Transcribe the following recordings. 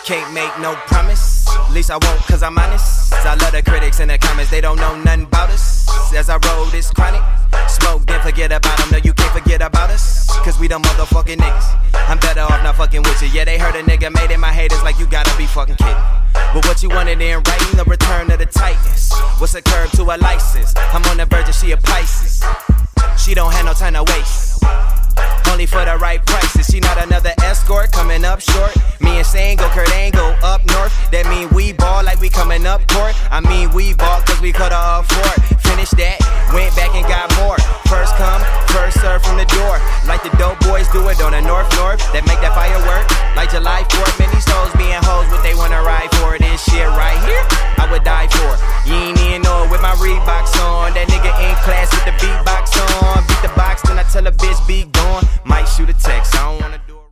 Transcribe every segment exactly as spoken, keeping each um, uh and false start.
Can't make no promise, at least I won't cause I'm honest. I love the critics in the comments, they don't know nothing about us. As I roll this chronic, smoke then forget about them. No, you can't forget about us, cause we the motherfucking niggas. I'm better off not fucking with you. Yeah, they heard a nigga made it, my haters like you gotta be fucking kidding. But what you wanted in writing, the return of the Titans. What's a curb to a license? I'm on the verge of she a Pisces. She don't have no time to waste, only for the right prices. She not another escort coming up short. Me and Sane go Kurt ain't go up north. That mean we ball like we coming up court. I mean we ball cause we cut her off for it. Finish that, went back and got more. First come, first serve from the door. Like the dope boys do it on the north north. That make that firework like July fourth. Man, these hoes being hoes, what they wanna ride for. This shit right here, I would die for. You ain't even know it with my Reeboks on. That nigga in class with the beatbox on. Beat the box, then I tell a bitch be gone. Might shoot a text, I don't wanna do it.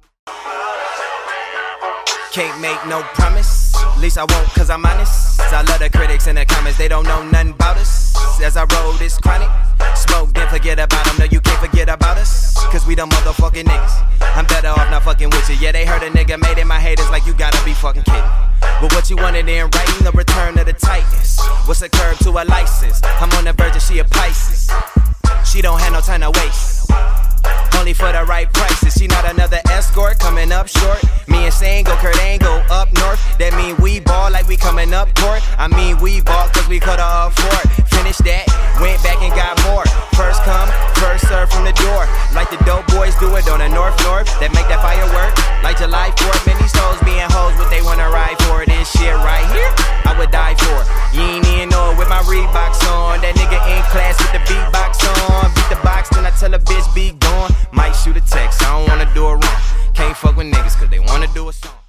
Can't make no promise, at least I won't cause I'm honest. I love the critics in the comments, they don't know nothing about us. As I roll this chronic, smoke then forget about them. No, you can't forget about us, cause we the motherfucking niggas. I'm better off not fucking with you. Yeah, they heard a nigga made it, my haters like you gotta be fucking kidding. But what you wanted in writing, the return of the Titans. What's a curb to a license? I'm on the verge of she a Pisces. She don't have no time to waste, only for the right prices. She not another escort coming up short. Me and Sane go Kurt ain't go up north. That mean we ball like we coming up court. I mean we ball cause we cut her off for it. Finish that, went back and got more. First come, first serve from the door. Like the dope boys do it on the north north. That make that firework like July fourth. Man, these hoes being hoes, what they wanna ride for. This shit right here, I would die for. You ain't even know it with my Reeboks on. That nigga in class with the beatbox on. Beat the box, then I tell a bitch be gone. Might shoot a text, I don't wanna do it wrong. Can't fuck with niggas cause they wanna do a song.